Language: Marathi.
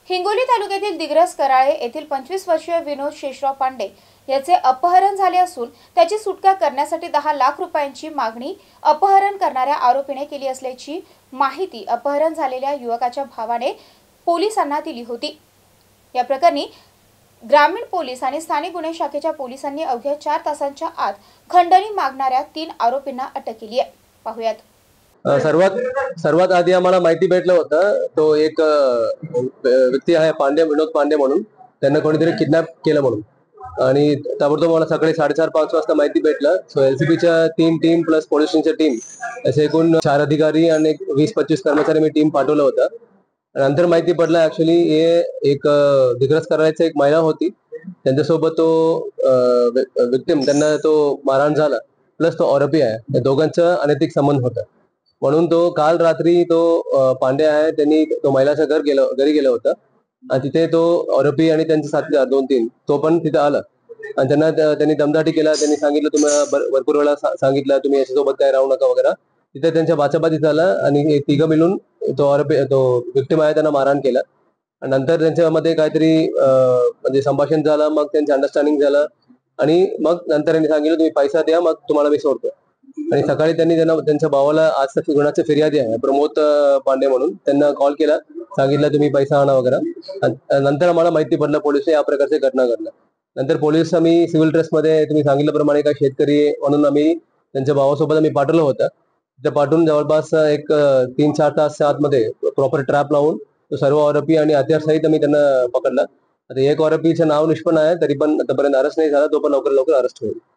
हिंगोली तालुक्यातील दिग्रस कराळे येथील 25 वर्षीय विनोद शेषराव पांडे याचे अपहरण झाले असून त्याची सुटका करण्यासाठी 10 लाख रुपयांची मागणी अपहरण करणाऱ्या आरोपीने केली असल्याची माहिती अपहरण झालेल्या युवकाच्या भावाने पोलिसांना दिली होती। या प्रकरणी ग्रामीण पोलीस आणि स्थानिक गुन्हे शाखेच्या पोलिसांनी अवघ्या 4 तासांच्या आत खंडणी मागणाऱ्या 3 आरोपींना अटक केली आहे। पाहूयात। सर्वात आधी आम्हाला माहिती भेटलं होतं, तो एक व्यक्ती आहे पांडे, विनोद पांडे म्हणून, त्यांना कोणीतरी किडनॅप केलं म्हणून, आणि ताबडतोब मला सकाळी 4:30-5 वाजता माहिती भेटलं। सो एलसीबीच्या 3 टीम प्लस पोलीस स्टेशनच्या टीम असे एकूण 4 अधिकारी आणि 20-25 कर्मचारी मी टीम पाठवलं होतं। नंतर माहिती पडलं ऍक्च्युली हे एक दिग्रस करायची एक महिला होती, त्यांच्यासोबत तो विक्टिम त्यांना तो मारहाण झाला, प्लस तो आरोपी आहे, या दोघांचा अनैतिक संबंध होता। म्हणून तो काल रात्री तो पांडे आहे त्यांनी तो महिलाच्या घरी गेलं होतं आणि तिथे तो आरोपी आणि त्यांचे साथीदार 2-3 तो पण तिथे आला आणि त्यांनी दमदाटी केला। त्यांनी सांगितलं, तुम्हाला भरपूर वेळा सांगितलं तुम्ही याच्यासोबत काय राहू नका वगैरे। तिथे त्यांच्या बाचाबाची झाला आणि तिघं मिळून तो आरोपी तो विक्टिम आहे त्यांना मारहाण केलं। नंतर त्यांच्यामध्ये काहीतरी म्हणजे संभाषण झालं, मग त्यांचं अंडरस्टँडिंग झालं आणि मग नंतर त्यांनी सांगितलं तुम्ही पैसा द्या मग तुम्हाला मी सोडतो। आणि सकाळी त्यांनी त्यांच्या भावाला आज गुन्ह्याची फिर्यादी आहे प्रमोद पांडे म्हणून, त्यांना कॉल केला, सांगितलं तुम्ही पैसा आणा वगैरे। नंतर आम्हाला माहिती पडलं पोलीस या प्रकारची घटना घडल्या। नंतर पोलीस आम्ही सिव्हिल ड्रेसमध्ये तुम्ही सांगितल्याप्रमाणे काही शेतकरी म्हणून आम्ही त्यांच्या भावासोबत आम्ही पाठवलं होतं। तिथे पाठवून जवळपास एक 3-4 तास आतमध्ये प्रॉपर ट्रॅप लावून तो सर्व आरोपी आणि हत्यारसहित आम्ही त्यांना पकडला। आता एक आरोपीचं नाव निष्पन्न आहे, तरी पण आतापर्यंत अरेस्ट नाही झाला, तो पण लवकर अरेस्ट होईल।